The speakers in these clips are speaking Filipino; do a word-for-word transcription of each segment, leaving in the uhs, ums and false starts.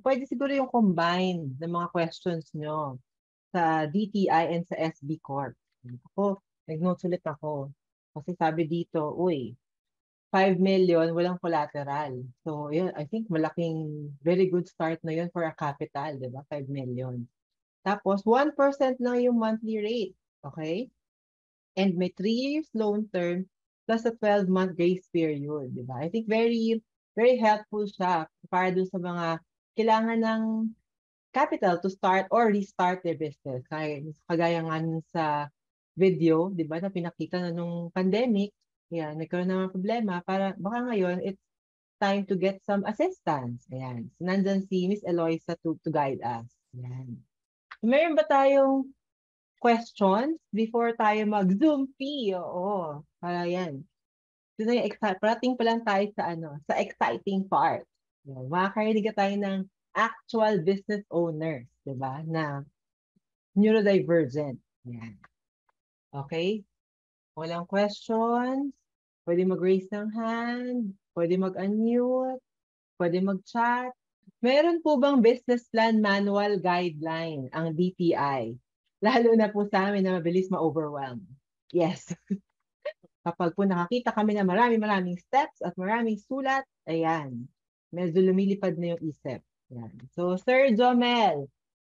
pwede siguro yung combine ng mga questions nyo sa D T I and sa S B Corp. Ako, nag-notes ulit ako. Kasi sabi dito, uy, five million, walang collateral. So, yun, I think malaking, very good start na yun for a capital, di ba? five million. Tapos, one percent lang yung monthly rate. Okay? And may three years loan term plus a twelve-month grace period, di ba? I think very, very helpful siya para dun sa mga kailangan ng capital to start or restart their business. Kaya, kagaya nga nun sa video, di ba, na pinakita na nung pandemic, yan, nagkaroon ng mga problema, para baka ngayon, it's time to get some assistance. Ayan. So, nandun si Miss Eloisa to, to guide us. Ayan. Meron ba tayong questions before tayo mag-Zoom fee? Oo. Para yan. Ito na yung exciting. Parating pa lang tayo sa ano, sa exciting part. Yan. Makakarinig ka tayo ng actual business owners, di ba? Na neurodivergent. Yan. Okay? Walang questions. Pwede mag-raise ng hand. Pwede mag-unmute. Pwede mag-chat. Meron po bang business plan manual guideline ang D T I? Lalo na po sa amin na mabilis ma-overwhelm. Yes. Kapag po nakakita kami na marami-maraming steps at maraming sulat, ayan, medyo lumilipad na yung isip. Ayan. So, Sir Jomel,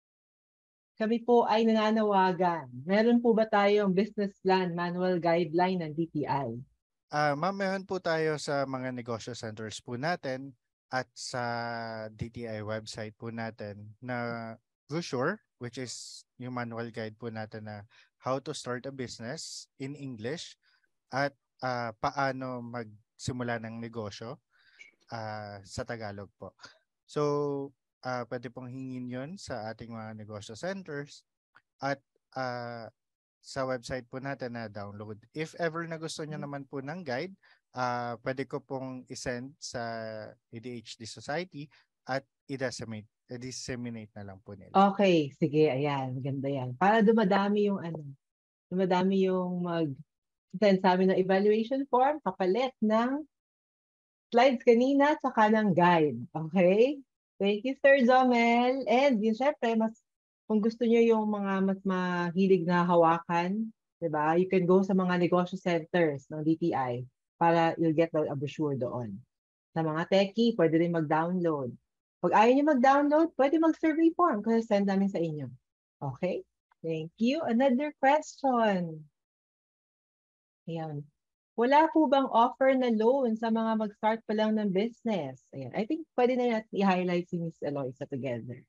kami po ay nananawagan. Meron po ba tayong business plan manual guideline ng D T I? Ah, ma'am, meron po tayo sa mga negosyo centers po natin at sa D T I website po natin na brochure, which is yung manual guide po natin na how to start a business in English at uh, paano magsimula ng negosyo uh, sa Tagalog po. So, uh, pwede pong hingin yun sa ating mga negosyo centers at uh, sa website po natin na download. If ever na gusto nyo naman po ng guide, uh, pwede ko pong isend sa A D H D Society at i-disseminate, i-disseminate na lang po nila. Okay, sige, ayan, maganda yan. Para dumadami yung ano, dumadami yung mag-send sa amin ng evaluation form, kapalit ng slides kanina, tsaka ng guide. Okay? Thank you, Sir Jomel. And yun, syempre, mas, kung gusto nyo yung mga mas mahilig na hawakan, diba? You can go sa mga negosyo centers ng D T I para you'll get a brochure doon. Sa mga techie, pwede rin mag-download. Pag ayaw nyo mag-download, pwede mag-survey form kasi send namin sa inyo. Okay? Thank you. Another question. Ayan. Wala po bang offer na loan sa mga mag-start pa lang ng business? Ayan. I think pwede na natin i-highlight si Miss Eloisa together.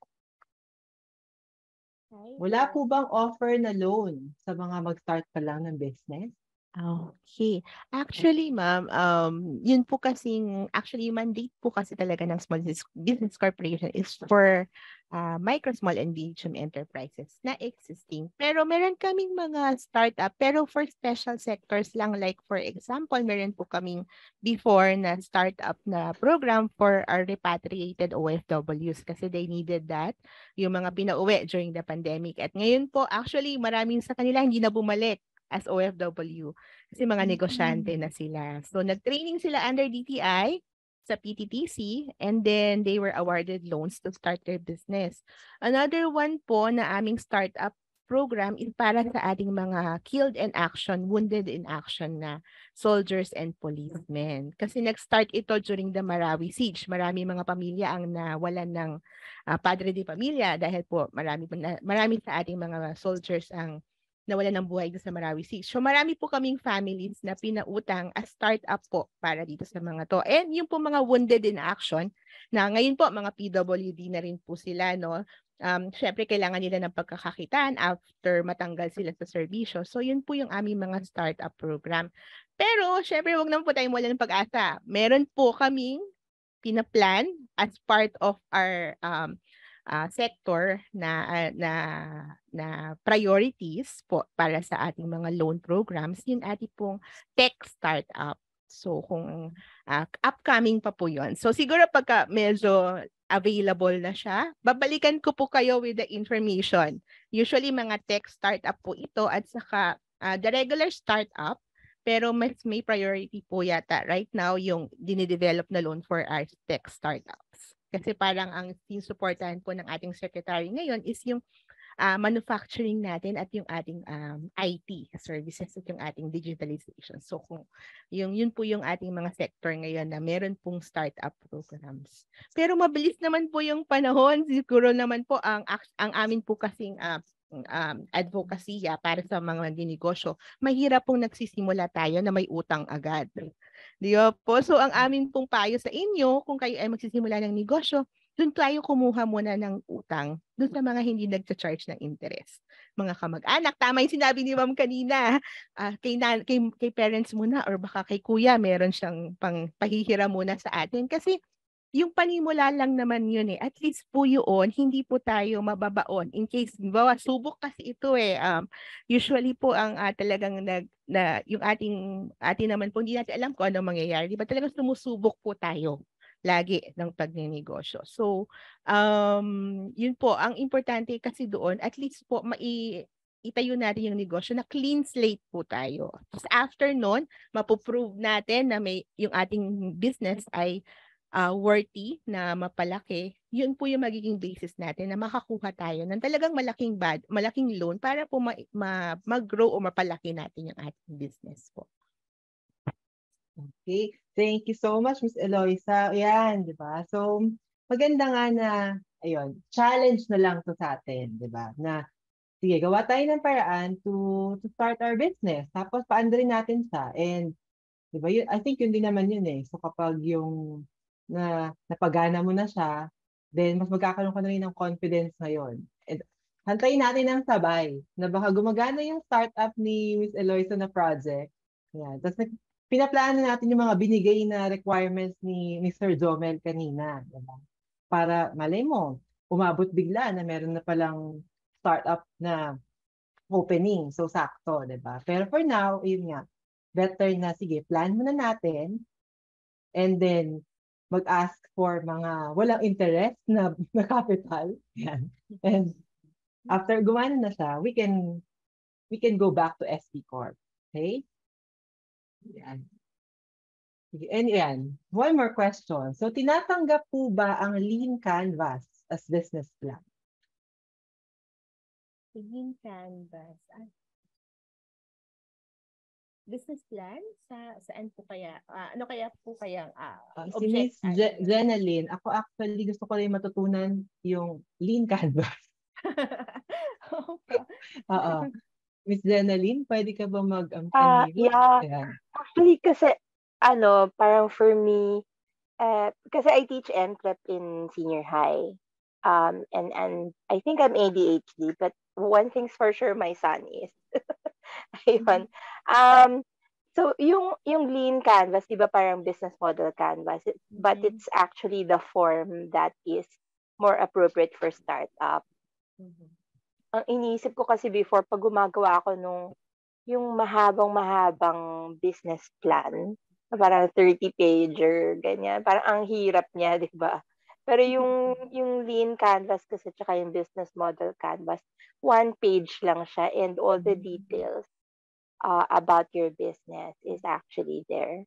Wala po bang offer na loan sa mga mag-start pa lang ng business? Okay. Actually, ma'am, um, yun po kasing, actually, mandate po kasi talaga ng Small Business Corporation is for uh, micro, small, and medium enterprises na existing. Pero meron kaming mga startup, pero for special sectors lang. Like, for example, meron po kaming before na startup na program for our repatriated O F Ws kasi they needed that, yung mga pinauwi during the pandemic. At ngayon po, actually, maraming sa kanila hindi na bumalik as O F W kasi mga negosyante na sila. So, nag-training sila under D T I sa P T T C and then they were awarded loans to start their business. Another one po na aming startup program is para sa ating mga killed in action, wounded in action na soldiers and policemen. Kasi nag-start ito during the Marawi siege. Marami mga pamilya ang nawalan ng uh, padre de pamilya dahil po marami, marami sa ating mga soldiers ang nawalan ng buhay sa Marawi Siege. So marami po kaming families na pinautang as startup po para dito sa mga to. And yung po mga wounded in action, na ngayon po mga P W D na rin po sila, no? Um, syempre kailangan nila ng pagkakakitaan after matanggal sila sa serbisyo. So yun po yung aming mga startup program. Pero syempre wag naman po tayong wala ng pag-asa. Meron po kaming pinaplan as part of our um, Uh, sector na uh, na na priorities po para sa ating mga loan programs, yung ating pong tech startup. So kung uh, upcoming pa po yun. So siguro pagka medyo available na siya, babalikan ko po kayo with the information. Usually mga tech startup po ito at saka uh, the regular startup, pero mas may priority po yata right now yung dinidevelop na loan for our tech startups. Kasi parang ang sinusuportahan po ng ating secretary ngayon is yung uh, manufacturing natin at yung ating um, I T services at yung ating digitalization. So kung yung yun po yung ating mga sector ngayon na meron pong startup programs. Pero mabilis naman po yung panahon. Siguro naman po ang ang amin po kasing uh, um, advocacy ya, para sa mga negosyo. Mahirap pong nagsisimula tayo na may utang agad. Di ba po? So ang amin pong payo sa inyo kung kayo ay magsisimula ng negosyo, doon tayo kumuha muna ng utang doon sa mga hindi nagcha-charge ng interest. Mga kamag-anak, tama yung sinabi ni Ma'am kanina, uh, kay, na, kay, kay parents muna or baka kay kuya, meron siyang pang pahihira muna sa atin. Kasi yung panimula lang naman yun eh. At least po yun, hindi po tayo mababaon. In case, bawa, subok kasi ito eh. Um, usually po ang uh, talagang nag, na, yung ating, ating naman po, hindi natin alam kung ano mangyayari. Di ba talagang sumusubok po tayo lagi ng pagnenegosyo. So, um, yun po, ang importante kasi doon, at least po, mai, itayo natin yung negosyo na clean slate po tayo. Tapos after nun, mapuprove natin na may, yung ating business ay uh, worthy na mapalaki, yun po yung magiging basis natin na makakuha tayo ng talagang malaking bad, malaking loan para po ma, ma, mag-grow o mapalaki natin yung ating business po. Okay. Thank you so much, Miss Eloisa. Yan, di ba? So, maganda nga na, ayun, challenge na lang to sa atin, di ba? Na, sige, gawa tayo ng paraan to, to start our business. Tapos, paandarin natin siya. And, di ba, yun, I think yun din naman yun eh. So, kapag yung na napagana mo na siya, then mas magkakaroon ka na rin ng confidence ngayon. And, hantayin natin ng sabay na baka gumagana yung startup ni Miss Eloisa na project. Yan. Tapos, pinaplano natin yung mga binigay na requirements ni, ni Sir Jomel kanina. Diba? Para, malay mo, umabot bigla na meron na palang startup na opening. So, sakto, diba? Pero for now, yun nga, better na, sige, plan muna natin and then mag-ask for mga walang interest na, na capital. Yan. And after gumana na siya, we can we can go back to S B Corp. Okay? Yan. And yan, one more question. So, tinatanggap po ba ang lean canvas as business plan? Lean canvas. Ah. Business plan? Sa, saan po kaya? Uh, ano kaya po kaya uh, uh, si Miss Je- Jenaline, ako actually gusto ko rin matutunan yung lean canvas. Oo. Miss Jenaline, pwede ka ba mag-ampanigo? Uh, yeah. Actually, kasi, ano, parang for me, uh, kasi I teach N C L E P in senior high. Um, and, and I think I'm A D H D, but one thing's for sure, my son is. Ayun. Um, so, yung, yung lean canvas, di ba parang business model canvas, it, mm-hmm. but it's actually the form that is more appropriate for startup. Mm-hmm. Ang iniisip ko kasi before, pag gumagawa ako nung yung mahabang-mahabang business plan, parang thirty-pager, ganyan. Parang ang hirap niya, di ba? Pero yung, yung lean canvas kasi, tsaka yung business model canvas, one page lang siya and all the details uh, about your business is actually there.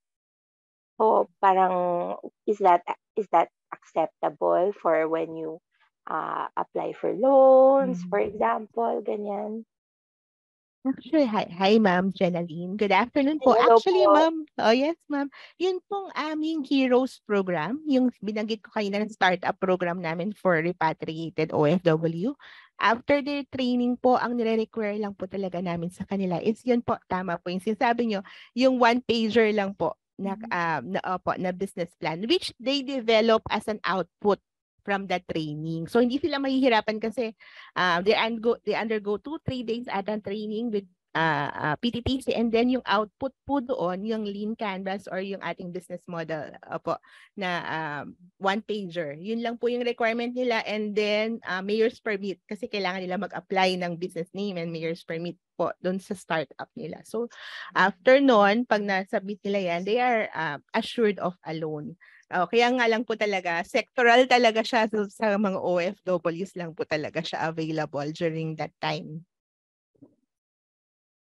So, parang, is that, is that acceptable for when you Uh, apply for loans, mm-hmm. for example, ganyan. Actually, hi, hi ma'am Jenaline. Good afternoon po. Hello Actually, po. ma'am, oh yes ma'am, yun pong aming Heroes program, yung binanggit ko kanina ng startup program namin for repatriated O F W. After their training po, ang nire-require lang po talaga namin sa kanila is yun po, tama po yung sinasabi nyo, yung one-pager lang po na, uh, na, uh, po, na business plan, which they develop as an output from that training. So hindi sila mahihirapan kasi uh, they, undergo, they undergo two, three days at a training with uh, uh, P T T C and then yung output po doon, yung lean canvas or yung ating business model uh, po na uh, one pager. Yun lang po yung requirement nila and then uh, mayor's permit kasi kailangan nila mag-apply ng business name and mayor's permit po doon sa startup nila. So after noon, pag nasubmit nila yan, they are uh, assured of a loan. Oh, kaya nga lang po talaga, sectoral talaga siya so, sa mga O F Ws lang po talaga siya available during that time.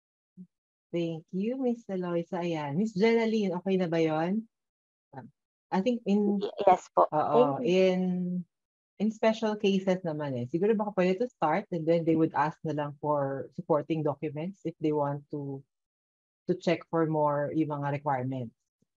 Thank you, Miss Eloisa. Ayan. Miss Jenaline, okay na ba yun? I think in Y- Yes po. oo, Thank you. in in special cases naman eh. Siguro baka pwede to start and then they would ask na lang for supporting documents if they want to to check for more yung mga requirements.